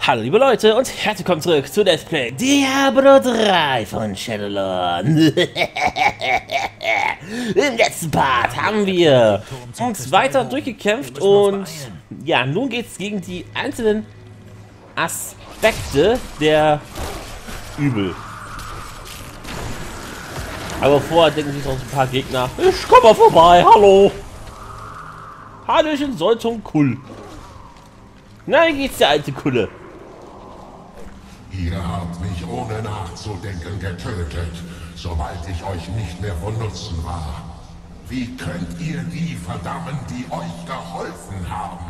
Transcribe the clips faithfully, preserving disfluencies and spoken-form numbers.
Hallo liebe Leute und herzlich willkommen zurück zu Let's Play Diablo drei von Shadowlord. Im letzten Part haben wir uns weiter durchgekämpft und ja, nun geht es gegen die einzelnen Aspekte der Übel. Aber vorher denken sich noch ein paar Gegner, ich komm mal vorbei, hallo. Hallöchen, Soltung, Kull. Na, wie geht's der alte Kulle? Ihr habt mich ohne nachzudenken getötet, sobald ich euch nicht mehr von Nutzen war. Wie könnt ihr die verdammen, die euch geholfen haben?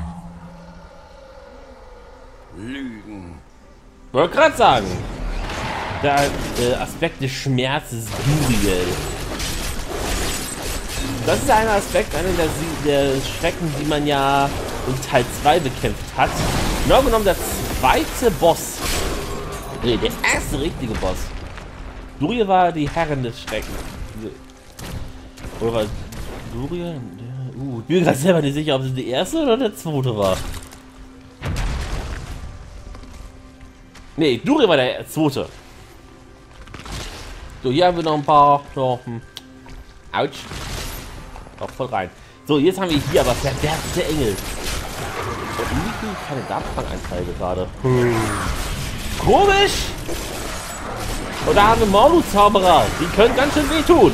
Lügen. Wollte gerade sagen, der äh, Aspekt des Schmerzes Duriel. Das ist ein Aspekt, einer der, der Schrecken, die man ja in Teil zwei bekämpft hat. Genau genommen der zweite Boss. Nee, der erste richtige Boss. Duriel war die Herrin des Schreckens. Oder Duriel? Uh, ich bin mir gerade selber nicht sicher, ob es die erste oder der zweite war. Nee, Duriel war der zweite. So, hier haben wir noch ein paar. So, hm. Autsch. Auch voll rein. So, jetzt haben wir hier aber verderbte Engel. Und irgendwie keine Datenbank-Einträge gerade. Hm. Komisch! Und da haben wir Mordu-Zauberer. Die können ganz schön wehtun.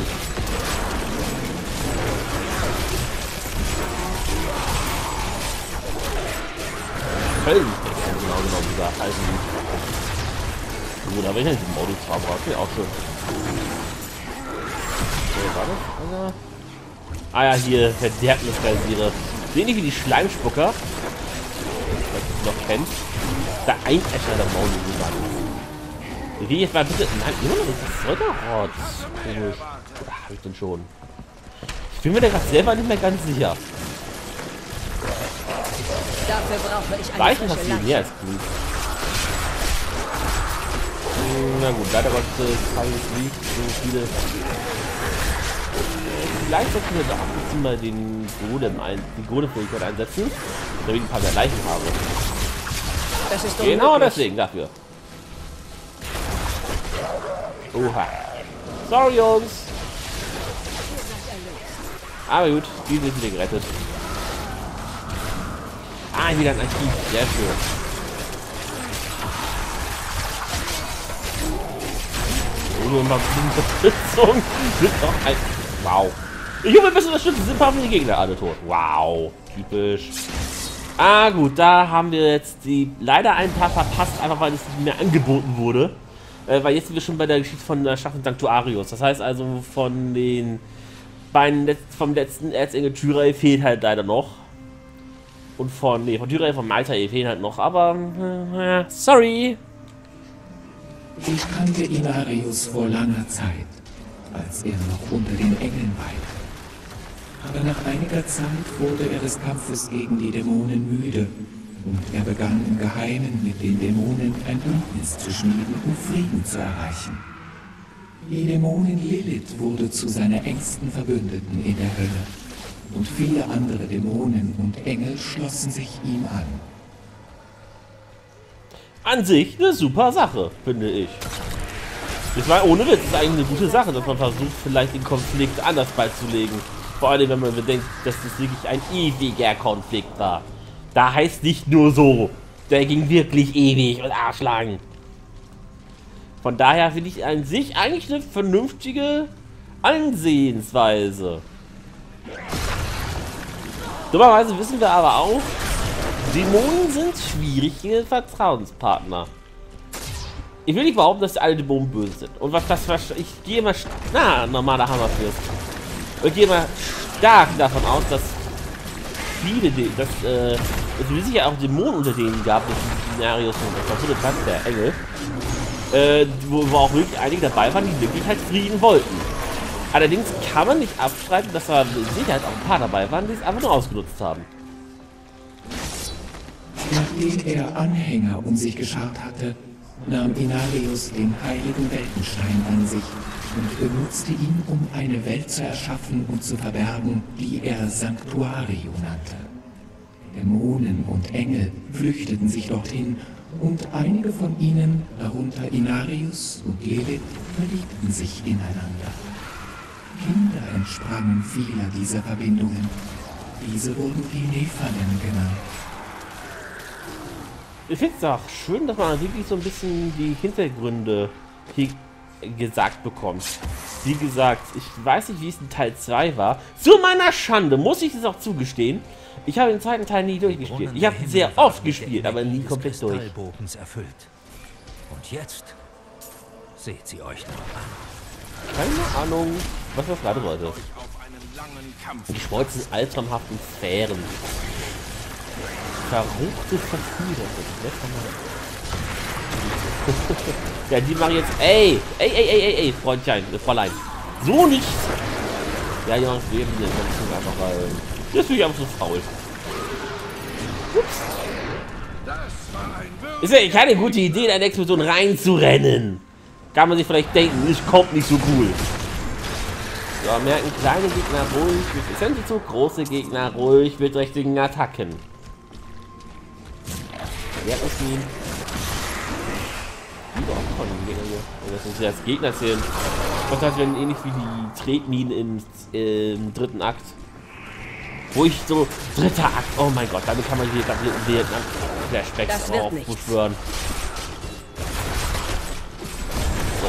Köln. Genau genommen gesagt. Also, gut, aber ich nicht den Mordu-Zauberer. Okay, auch schön. So, war das? Also, ah ja, hier, Verderbnisrasierer. Sehen die wie die Schleimspucker? Was du noch kennst. Da ein Escher der Maul gesagt. Wie jetzt mal bitte. Nein, immer noch nicht das Säugerrot. Komisch. Oder habe ich denn schon? Ich bin mir da gerade selber nicht mehr ganz sicher. Dafür brauche ich eine Weichen hat frische viel Leiche. mehr als Blut. Na gut, leider Gottes habe ich nicht so viele. Vielleicht sollten wir da ab und zu mal den Golem ein, die Golem-Fähigkeit einsetzen, damit ich ein paar mehr Leichen habe. Das ist Genau unmöglich. deswegen, dafür. Oha. Sorry, Jungs. Aber gut, die sind wieder gerettet. Ah, wieder ein Archiv. Sehr schön. Oh, nur mal Unterstützung. Sind doch ein... Wow. Ich hoffe, ein bisschen unterstützen. Sind ein paar von den Gegner alle tot. Wow. Typisch. Ah gut, da haben wir jetzt die leider ein paar verpasst, einfach weil es nicht mehr angeboten wurde. Äh, weil jetzt sind wir schon bei der Geschichte von der Stadt Sanctuarius. Das heißt also von den beiden Letz vom letzten Erzengel Tyrael fehlt halt leider noch. Und von, nee, von Tyrael, von Maltae fehlen halt noch, aber äh, sorry. Ich kannte Inarius vor langer Zeit, als er noch unter den Engeln weilte. Aber nach einiger Zeit wurde er des Kampfes gegen die Dämonen müde und er begann im Geheimen mit den Dämonen ein Bündnis zu schmieden, um Frieden zu erreichen. Die Dämonin Lilith wurde zu seiner engsten Verbündeten in der Hölle und viele andere Dämonen und Engel schlossen sich ihm an. An sich eine super Sache, finde ich. Ich meine, ohne Witz, ist eigentlich eine gute Sache, dass man versucht, vielleicht den Konflikt anders beizulegen. Vor allem, wenn man bedenkt, dass es wirklich ein ewiger Konflikt war. Da heißt nicht nur so, der ging wirklich ewig und arschlang. Von daher finde ich an sich eigentlich eine vernünftige Ansehensweise. Dummerweise wissen wir aber auch, Dämonen sind schwierige Vertrauenspartner. Ich will nicht behaupten, dass alle Dämonen böse sind. Und was das was ich gehe mal. Na, normaler Hammerfürst. Ich gehe mal stark davon aus, dass viele, dass äh, es sicher auch Dämonen unter denen gab, das Szenarios von der Platz der Engel, äh, wo, wo auch wirklich einige dabei waren, die wirklich halt Frieden wollten. Allerdings kann man nicht abstreiten, dass da sicher halt auch ein paar dabei waren, die es einfach nur ausgenutzt haben. Nachdem er Anhänger um sich geschart hatte, nahm Inarius den heiligen Weltenstein an sich und benutzte ihn, um eine Welt zu erschaffen und zu verbergen, die er Sanctuario nannte. Dämonen und und Engel flüchteten sich dorthin und einige von ihnen, darunter Inarius und Lilith, verliebten sich ineinander. Kinder entsprangen vieler dieser Verbindungen. Diese wurden die Nephalem genannt. Ich finde es auch schön, dass man wirklich so ein bisschen die Hintergründe hier gesagt bekommt. Wie gesagt, ich weiß nicht, wie es in Teil zwei war. Zu meiner Schande muss ich es auch zugestehen. Ich habe den zweiten Teil nie durchgespielt. Ich habe sehr oft gespielt, aber nie komplett durch. Erfüllt. Und jetzt seht sie euch noch an. Keine Ahnung, was das gerade wollte. Die schmolzen altramhaften Sphären. Verruchte Verführer. Ja, die machen jetzt. Ey! Ey, ey, ey, ey, ey, Freundchen, Fräulein. So nicht! Ja, die machen es eben nicht. Einfach weil. Das finde ich einfach so faul. Ups. Ist ja keine gute Idee, in eine Explosion reinzurennen. Kann man sich vielleicht denken, es kommt nicht so cool. So, merken kleine Gegner ruhig, mit sind so große Gegner ruhig mit richtigen Attacken. Wer ist ihn? Das sind jetzt Gegner zählen. Das heißt, wenn ähnlich wie die Tretminen im, äh, im dritten Akt. Wo ich so, dritter Akt, oh mein Gott, damit kann man hier Flashbacks auch beschwören. So,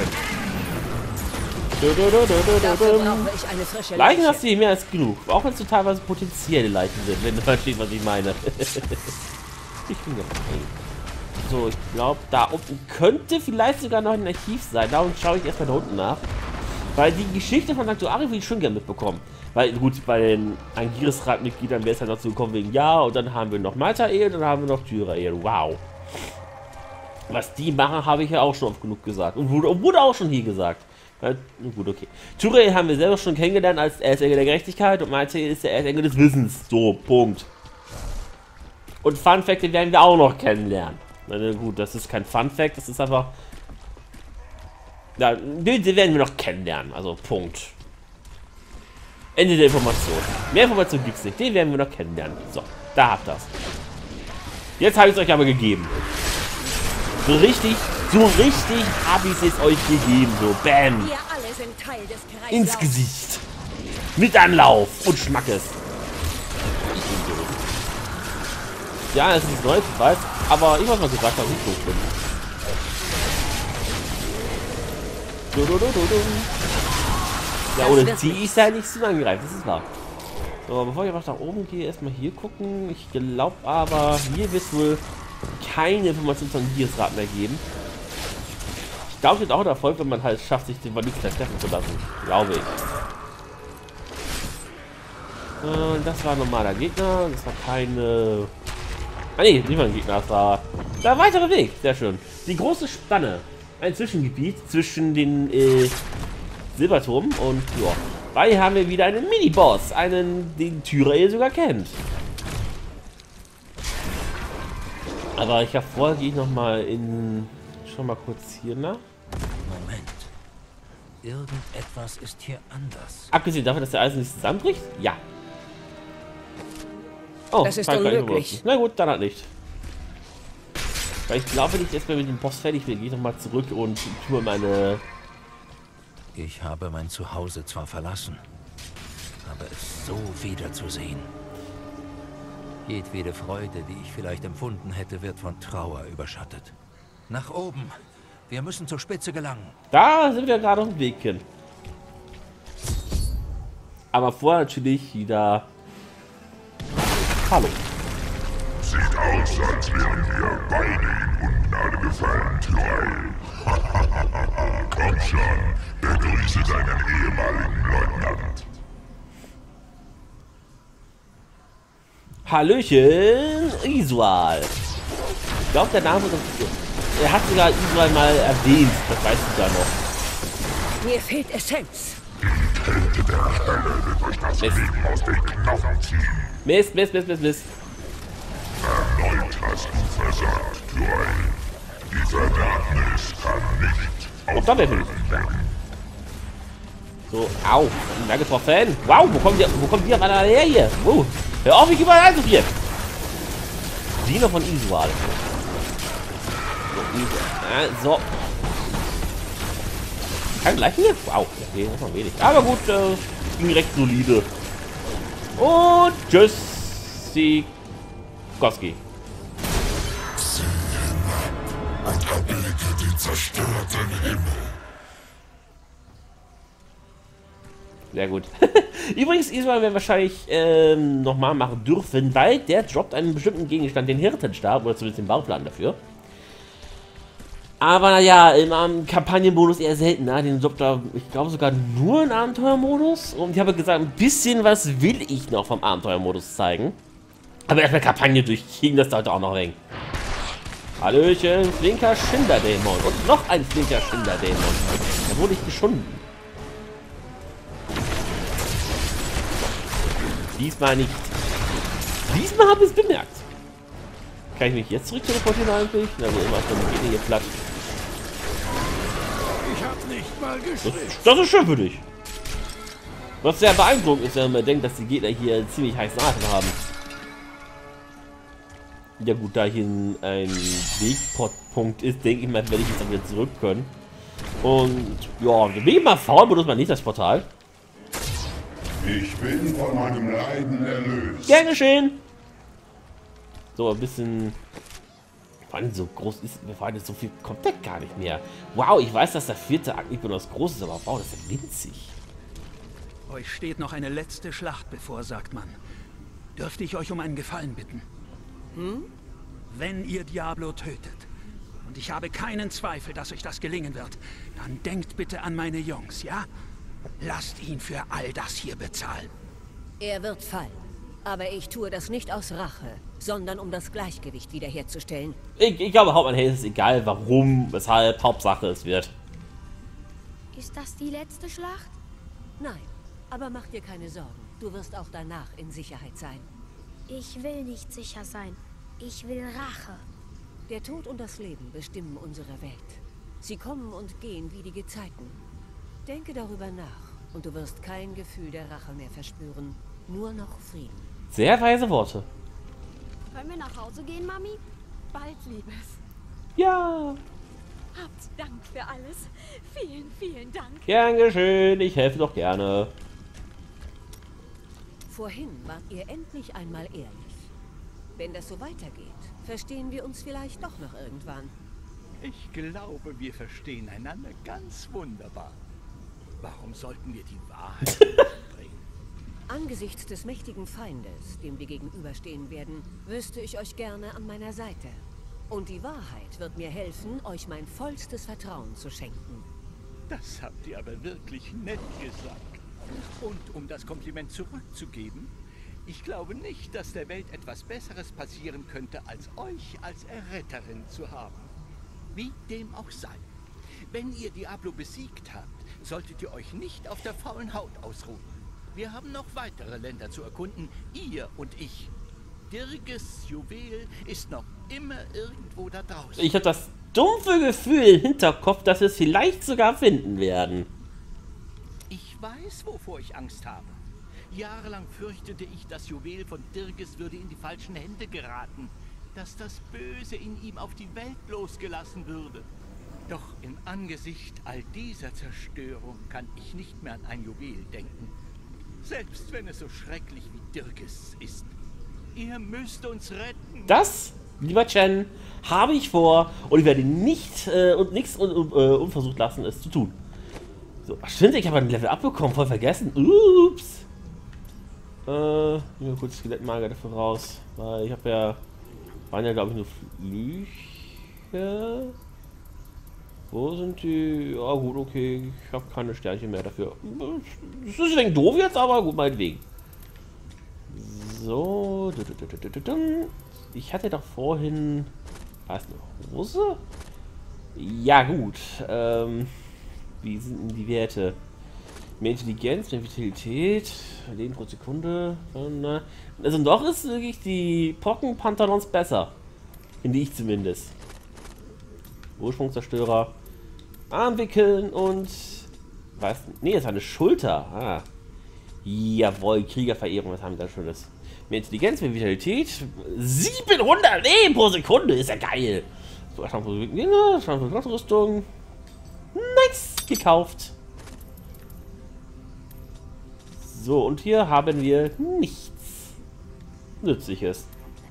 sehr schön. Dafür brauche ich eine frische Leichen Leiche. hast du hier mehr als genug. Auch wenn es so teilweise potenzielle Leichen sind, wenn du verstehst, was ich meine. Ich bin ja okay. So, ich glaube, da unten könnte vielleicht sogar noch ein Archiv sein. Darum schaue ich erstmal da unten nach. Weil die Geschichte von Sanctuary will ich schon gerne mitbekommen. Weil, gut, bei den Angiris-Ratmitgliedern wäre es halt noch so gekommen wegen ja, und dann haben wir noch Maltael, dann haben wir noch Tyrael. Wow. Was die machen, habe ich ja auch schon oft genug gesagt. Und wurde, wurde auch schon hier gesagt. Ja, gut, okay. Tyrael haben wir selber schon kennengelernt als Erzengel der Gerechtigkeit und Maltael ist der Erzengel des Wissens. So, Punkt. Und Fun Fact, den werden wir auch noch kennenlernen. Na gut, das ist kein Fun Fact, das ist einfach... Ja, den werden wir noch kennenlernen, also Punkt. Ende der Information. Mehr Informationen gibt es nicht, den werden wir noch kennenlernen. So, da habt ihr das. Jetzt habe ich es euch aber gegeben. So richtig, so richtig habe ich es jetzt euch gegeben, so bam. Wir alle sind Teil des Kreislaufs. Ins Gesicht. Mit Anlauf und Schmackes. Ja, es ist neu, ich weiß, aber ich was mal gesagt habe, nicht so schlimm. Du, du, du, du, du. Ja, ohne ziehe ich ja nicht so angreifen, das ist wahr. So, bevor ich einfach nach oben gehe, erstmal hier gucken. Ich glaube aber, hier wird es wohl keine Informationen von Giesrat mehr geben. Ich glaube, es wird auch ein Erfolg, wenn man halt schafft, sich den Vanix treffen zu lassen. Glaube ich. Und das war ein normaler Gegner, das war keine... Ah ne, nicht mal ein Gegner, das war der weitere Weg. Sehr schön. Die große Spanne. Ein Zwischengebiet zwischen den äh, Silberturm und ja. Weil hier haben wir wieder einen Mini-Boss. Einen, den Tyrael sogar kennt. Aber ich habe vorher gehe ich noch mal in... Schon mal kurz hier nach. Moment. Irgendetwas ist hier anders. Abgesehen davon, dass der Eisen nicht zusammenbricht? Ja. Oh, das ist kann ich gar nicht unmöglich. benutzen. Na gut, dann halt nicht. Weil ich glaube nicht, erstmal mit dem Boss fertig bin, gehe ich nochmal zurück und tue meine... Ich habe mein Zuhause zwar verlassen, aber es so wiederzusehen. Jedwede Freude, die ich vielleicht empfunden hätte, wird von Trauer überschattet. Nach oben. Wir müssen zur Spitze gelangen. Da sind wir gerade auf dem Weg hin. Aber vorher natürlich wieder... Hallo. Sieht aus, als wären wir beide in Ungnade gefallen, Tyrael. Komm schon, begrüße deinen ehemaligen Leutnant. Hallöchen, Isual. Ich glaube, der Name ist... Er hat sogar Isual mal erwähnt, das weißt du da noch. Mir fehlt Essenz. Die Kälte der Hölle wird euch das Mist. Leben aus den Knochen ziehen. Mist, Mist, Mist, Mist, Mist. Erneut hast du versagt, Tyrael. Die Verdammnis kann nicht Oh, da wäre ich. So, au. Danke, Frau Fan. Wow, wo kommt ihr, wo kommt ihr auf einmal her hier? Wow. Hör auf, mich überall anzuführen. Diener von Isual. So, äh, so. Kein gleich hier? Wow, okay, das war wenig. Aber gut, äh, ging recht solide. Und tschüss, Koski. Und erblicke den zerstörten Himmel. Sehr gut. Übrigens, Isual werden wir wahrscheinlich ähm, nochmal machen dürfen, weil der droppt einen bestimmten Gegenstand, den Hirtenstab, oder zumindest den Bauplan dafür. Aber naja, im um, Kampagnenmodus eher seltener. Den droppt er, ich glaube, sogar nur im Abenteuermodus. Und ich habe gesagt, ein bisschen was will ich noch vom Abenteuermodus zeigen. Aber erstmal Kampagne durchkriegen, das dauert auch noch ein wenig. Hallöchen, flinker Schinderdämon. Und noch ein flinker Schinderdämon. Da wurde ich geschunden. Diesmal nicht. Diesmal habe ich es bemerkt. Kann ich mich jetzt zurück teleportieren eigentlich? Na, wie immer, dann geht hier platt. Ich hab nicht mal Das, geschrieben. das ist schön für dich. Was sehr beeindruckend ist, wenn man denkt, dass die Gegner hier ziemlich heißen Atem haben. Ja gut, da hier ein, ein Wegpunkt ist, denke ich mal, werde ich jetzt dann wieder zurück können. Und ja, wir gehen mal faul, benutzt man nicht das Portal. Ich bin von meinem Leiden erlöst. Gern geschehen. So, ein bisschen... Vor allem so groß ist... Vor allem so viel kommt da gar nicht mehr. Wow, ich weiß, dass der vierte Akt nicht besonders groß ist, aber wow, das ist ja winzig. Euch steht noch eine letzte Schlacht bevor, sagt man. Dürfte ich euch um einen Gefallen bitten? Hm? Wenn ihr Diablo tötet, und ich habe keinen Zweifel, dass euch das gelingen wird, dann denkt bitte an meine Jungs, ja? Lasst ihn für all das hier bezahlen. Er wird fallen. Aber ich tue das nicht aus Rache, sondern um das Gleichgewicht wiederherzustellen. Ich, ich glaube, Hauptmann, hey, es ist egal, warum, weshalb, Hauptsache es wird. Ist das die letzte Schlacht? Nein, aber mach dir keine Sorgen. Du wirst auch danach in Sicherheit sein. Ich will nicht sicher sein. Ich will Rache. Der Tod und das Leben bestimmen unsere Welt. Sie kommen und gehen wie die Gezeiten. Denke darüber nach und du wirst kein Gefühl der Rache mehr verspüren. Nur noch Frieden. Sehr weise Worte. Können wir nach Hause gehen, Mami? Bald, Liebes. Ja. Habt Dank für alles. Vielen, vielen Dank. Gern geschehen, ich helfe doch gerne. Vorhin wart ihr endlich einmal ehrlich. Wenn das so weitergeht, verstehen wir uns vielleicht doch noch irgendwann. Ich glaube, wir verstehen einander ganz wunderbar. Warum sollten wir die Wahrheit bringen? Angesichts des mächtigen Feindes, dem wir gegenüberstehen werden, wüsste ich euch gerne an meiner Seite. Und die Wahrheit wird mir helfen, euch mein vollstes Vertrauen zu schenken. Das habt ihr aber wirklich nett gesagt. Und um das Kompliment zurückzugeben, ich glaube nicht, dass der Welt etwas Besseres passieren könnte, als euch als Erretterin zu haben. Wie dem auch sei. Wenn ihr Diablo besiegt habt, solltet ihr euch nicht auf der faulen Haut ausruhen. Wir haben noch weitere Länder zu erkunden, ihr und ich. Dirges Juwel ist noch immer irgendwo da draußen. Ich habe das dumpfe Gefühl im Hinterkopf, dass wir es vielleicht sogar finden werden. Ich weiß, wovor ich Angst habe. Jahrelang fürchtete ich, das Juwel von Dirges würde in die falschen Hände geraten. Dass das Böse in ihm auf die Welt losgelassen würde. Doch im Angesicht all dieser Zerstörung kann ich nicht mehr an ein Juwel denken. Selbst wenn es so schrecklich wie Dirges ist. Ihr müsst uns retten. Das, lieber Chen, habe ich vor und ich werde nicht äh, und nichts un, un, äh, unversucht lassen, es zu tun. So, ach stimmt, ich habe ein Level abbekommen, voll vergessen. Ups. Äh, nur kurz Skelettmager dafür raus, weil ich habe ja, waren ja glaube ich nur Flüche. Wo sind die? Ja gut, okay, ich habe keine Sternchen mehr dafür. Das ist ein wenig doof jetzt, aber gut, meinetwegen. So, ich hatte doch vorhin, war es eine Hose? Ja gut, ähm, wie sind denn die Werte? Mehr Intelligenz, mehr Vitalität, Leben pro Sekunde. Also noch ist wirklich die Pocken-Pantalons besser, finde ich zumindest. Ursprungszerstörer, Arm wickeln und, was? Nee, das ist eine Schulter. Ah. Jawohl, Kriegerverehrung, was haben wir da Schönes? Mehr Intelligenz, mehr Vitalität. siebenhundert Leben pro Sekunde, ist ja geil. So, Rüstung. Nice, gekauft. So, und hier haben wir nichts Nützliches.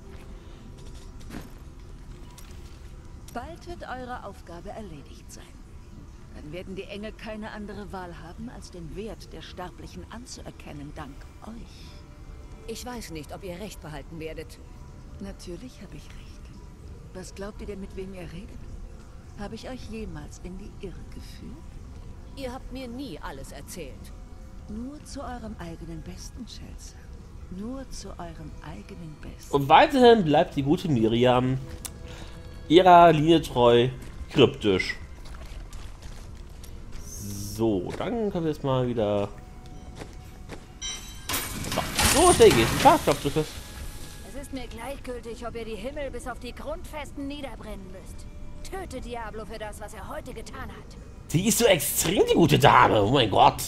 Bald wird eure Aufgabe erledigt sein. Dann werden die Engel keine andere Wahl haben, als den Wert der Sterblichen anzuerkennen, dank euch. Ich weiß nicht, ob ihr recht behalten werdet. Natürlich habe ich recht. Was glaubt ihr denn, mit wem ihr redet? Habe ich euch jemals in die Irre geführt? Ihr habt mir nie alles erzählt. Nur zu eurem eigenen Besten, Chelsea. Nur zu eurem eigenen Besten. Und weiterhin bleibt die gute Miriam ihrer Linie treu, kryptisch. So, dann können wir jetzt mal wieder... So, schnell geht's. Scharfstoffdrücke. Es ist mir gleichgültig, ob ihr die Himmel bis auf die Grundfesten niederbrennen müsst. Tötet Diablo für das, was er heute getan hat. Sie ist so extrem, die gute Dame. Oh mein Gott.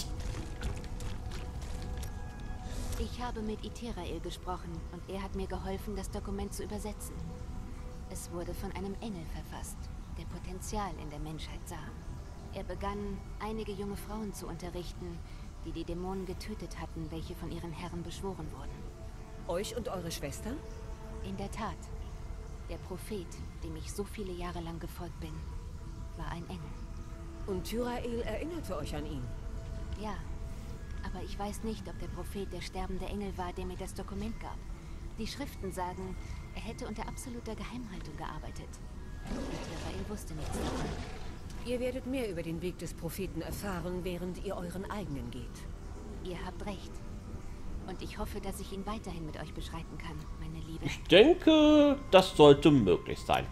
Ich habe mit Iterael gesprochen und er hat mir geholfen, das Dokument zu übersetzen. Es wurde von einem Engel verfasst, der Potenzial in der Menschheit sah. Er begann, einige junge Frauen zu unterrichten, die die Dämonen getötet hatten, welche von ihren Herren beschworen wurden. Euch und eure Schwester? In der Tat. Der Prophet, dem ich so viele Jahre lang gefolgt bin, war ein Engel. Und Tyrael erinnerte euch an ihn? Ja, aber ich weiß nicht, ob der Prophet der sterbende Engel war, der mir das Dokument gab. Die Schriften sagen, er hätte unter absoluter Geheimhaltung gearbeitet. Tyrael wusste nichts davon. Ihr werdet mehr über den Weg des Propheten erfahren, während ihr euren eigenen geht. Ihr habt recht. Und ich hoffe, dass ich ihn weiterhin mit euch beschreiten kann, meine Liebe. Ich denke, das sollte möglich sein.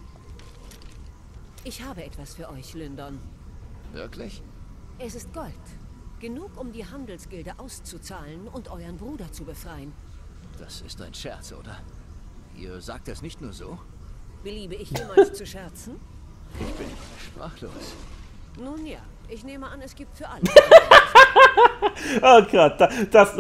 Ich habe etwas für euch, Lyndon. Wirklich? Es ist Gold. Genug, um die Handelsgilde auszuzahlen und euren Bruder zu befreien. Das ist ein Scherz, oder? Ihr sagt das nicht nur so? Beliebe ich jemals zu scherzen? Ich bin sprachlos. Nun ja, ich nehme an, es gibt für alle. Oh Gott, das,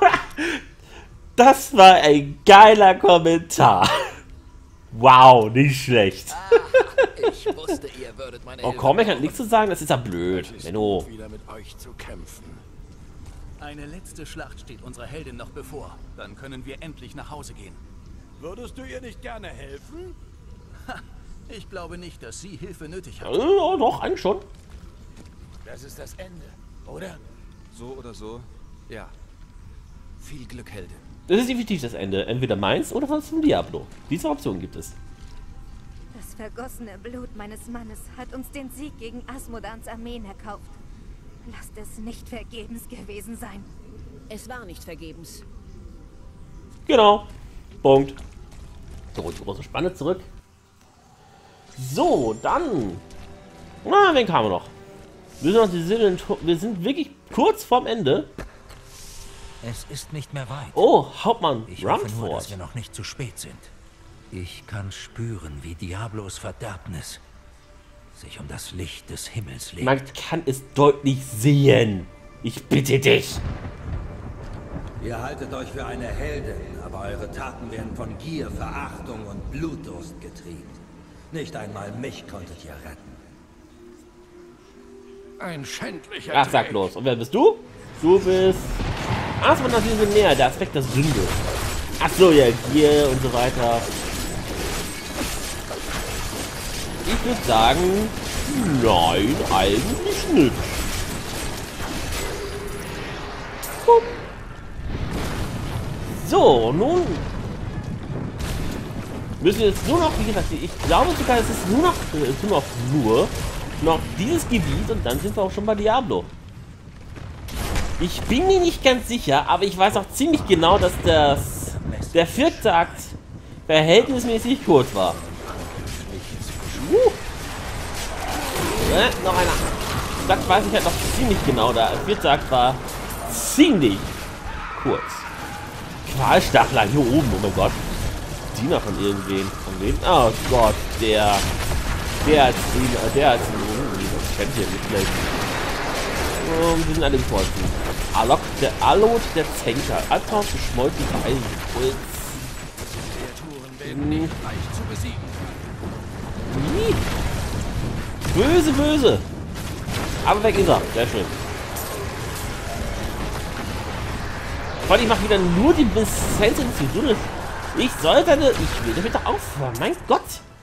das war ein geiler Kommentar. Wow, nicht schlecht. Ah, ich wusste, ihr würdet meine Oh komm, ich kann nichts zu sagen, das ist ja blöd. Benno. Wieder mit euch zu kämpfen. Eine letzte Schlacht steht unserer Heldin noch bevor. Dann können wir endlich nach Hause gehen. Würdest du ihr nicht gerne helfen? Ha, ich glaube nicht, dass sie Hilfe nötig hat. Ja, doch, eigentlich schon. Das ist das Ende, oder? So oder so, ja. Viel Glück, Heldin. Das ist definitiv das Ende. Entweder meins oder was vom Diablo. Diese Option gibt es. Das vergossene Blut meines Mannes hat uns den Sieg gegen Asmodans Armeen erkauft. Lasst es nicht vergebens gewesen sein. Es war nicht vergebens. Genau. Punkt. So, die große Spanne zurück. So, dann. Na, wen kamen wir noch? Wir sind, noch die Sind, wir sind wirklich kurz vorm Ende. Es ist nicht mehr weit. Oh, Hauptmann Ich hoffe nur, Rumford. dass wir noch nicht zu spät sind. Ich kann spüren, wie Diablos Verderbnis sich um das Licht des Himmels legt. Man kann es deutlich sehen. Ich bitte dich. Ihr haltet euch für eine Heldin, aber eure Taten werden von Gier, Verachtung und Blutdurst getrieben. Nicht einmal mich konntet ihr retten. Ein schändlicher Ach, sag los. Und wer bist du? Du bist... Ah, es war natürlich näher. Der Aspekt der Sünde. Ach so, ja, Gier und so weiter. Ich würde sagen... Nein, eigentlich nicht. Bumm. So, nun... Müssen wir jetzt nur noch, wie gesagt, ich glaube sogar, es ist nur noch, es ist nur noch, nur noch dieses Gebiet und dann sind wir auch schon bei Diablo. Ich bin mir nicht ganz sicher, aber ich weiß auch ziemlich genau, dass das, der vierte Akt verhältnismäßig kurz war. Uh. Äh, noch einer. Das weiß ich halt noch ziemlich genau, der vierte Akt war ziemlich kurz. Qualstachler hier oben, oh mein Gott. Diener von irgendwen. Von wem? Oh Gott, der. Der als Diener. Der als Diener. Das kennt ihr nicht gleich. Und wir sind alle gefolgt. Alok, der Alot, der Zenker. Albtraum geschmolzen Eisenholz. Kreaturen werden nicht leicht zu besiegen. Wie? Böse, böse. Aber weg ist er. Sehr schön. Weil ich mache wieder nur die Sensitivität. Ich sollte eine... Ich will damit doch aufhören. Mein Gott.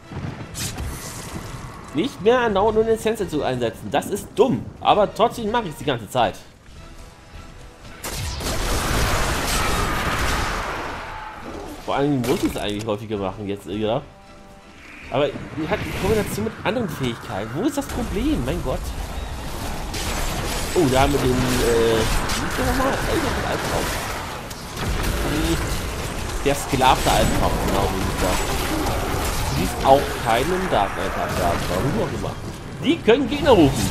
Nicht mehr andauernd nur den Sensitivität einsetzen. Das ist dumm. Aber trotzdem mache ich es die ganze Zeit. Vor allem muss ich es eigentlich häufiger machen jetzt, ja. Aber die hat die Kombination mit anderen Fähigkeiten. Wo ist das Problem? Mein Gott. Oh, da haben wir den, äh... wie ist der nochmal? Der Albtraum. Der sklavte Albtraum, genau wie gesagt. Die ist auch keinen Dark Knight haben, warum auch immer. Die können Gegner rufen.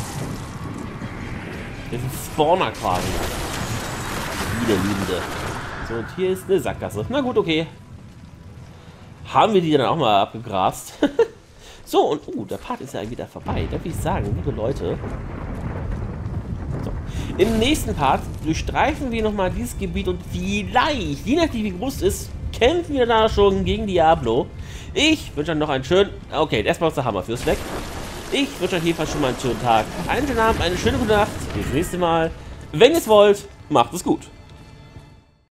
Das ist ein Spawner quasi. Widerliebende. So, und hier ist eine Sackgasse. Na gut, okay. Haben wir die dann auch mal abgegrast. So, und uh, der Part ist ja wieder vorbei. Da würde ich sagen, liebe Leute. So. Im nächsten Part durchstreifen wir nochmal dieses Gebiet und vielleicht, je nachdem wie groß es ist, kämpfen wir da schon gegen Diablo. Ich wünsche euch noch einen schönen... Okay, erstmal ist der Hammer fürs Weg. Ich wünsche euch jedenfalls schon mal einen schönen Tag, einen schönen Abend, eine schöne gute Nacht. Bis zum nächsten Mal. Wenn ihr es wollt, macht es gut.